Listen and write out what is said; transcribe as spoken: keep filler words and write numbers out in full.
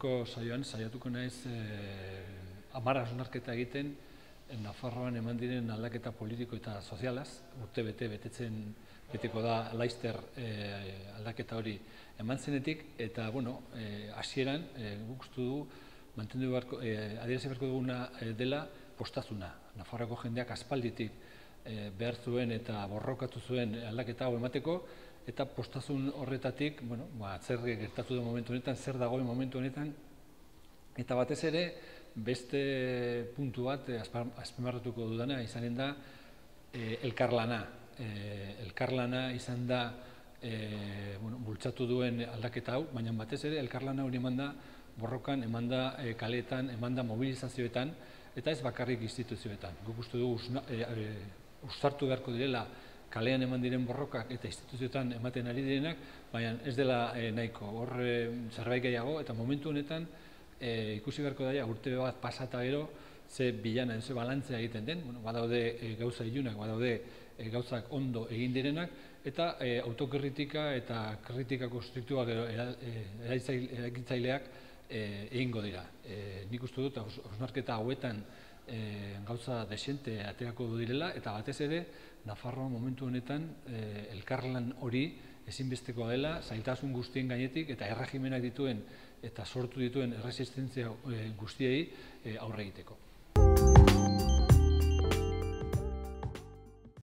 gaurko saioan saiatuko naiz hamar hausnarketa egiten Nafarroan eman diren aldaketa politiko eta sozialaz, urte bete betetzen beteko da Laister aldaketa hori eman zenetik, eta bueno, hasieran guk uste dugu mantendu beharko, adierazi beharko duguna dela postazuna. Nafarroako jendeak aspalditik behar zuen eta borrokatu zuen aldaketa hau emateko, eta postazun horretatik, bueno, zer gertatu den momentu honetan, zer dagoen momentu honetan, eta batez ere, beste puntu bat azpimarratuko dudana izanen da elkarlana. Elkarlana izan da bultzatu duen aldaketa hau, baina batez ere elkarlana hori eman da borrokan, eman da kaleetan, eman da mobilizazioetan, eta ez bakarrik instituzioetan. Guk uste dugu uztartu beharko direla kalean eman diren borrokak eta instituzioetan ematen ari direnak, baina ez dela nahiko. Hor zerbait gehiago, eta momentu honetan ikusi beharko daia urte bat pasata gero ze bilana, ze balantzea egiten den, badaude gauza ilunak, badaude gauzak ondo egin direnak, eta autokritika eta kritika konstruktiboak eraikitzaileak egingo dira. Nik uste dut hausnarketa hauetan gauza desente aterako du direla, eta batez ere Nafarroa momentu honetan elkarlan hori ezinbestekoa dela, zailtasun guztien gainetik eta erregimenak dituen eta sortu dituen erresistentzia guztiei aurre egiteko.